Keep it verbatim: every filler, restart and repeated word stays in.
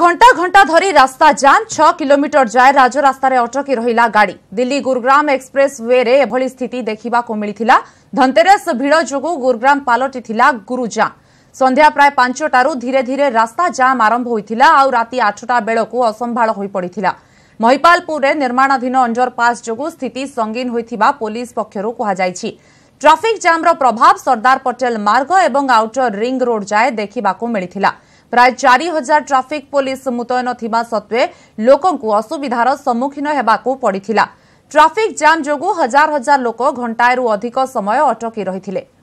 घंटा घंटा धरी रास्ता जाम छह किलोमीटर जाए राजरास्ता अटकी रहिला गाड़ी। दिल्ली गुरुग्राम एक्सप्रेस वे रे एभली स्थिति देखा मिलिथिला। धनतेरस भिड़ जोगु गुरुग्राम पलटिथिला गुरुजाम। संध्या प्राय पांचटारू धीरे धीरे रास्ता जाम आरंभ होइथिला आउ राति आठटा बेलकु असंभाळ होई पड़िथिला। महिपालपुर रे निर्माणाधीन अंडरपास जोगु स्थिति संगीन होइथिबा पुलिस पक्षरु कहा जायछि। ट्राफिक जाम रो प्रभाव सरदार पटेल मार्ग एवं आउटर रिंग रोड जाए देखिबाकु मिलिथिला। प्राय चार हजार ट्राफिक पुलिस मुतयन थिबा सत्वे लोकंकु असुविधार सम्मुखीन हेबाकु पड़िथिला। ट्राफिक जाम जोगु हजार हजार लोक घंटाएरू अधिक समय अटकी रहिथिले।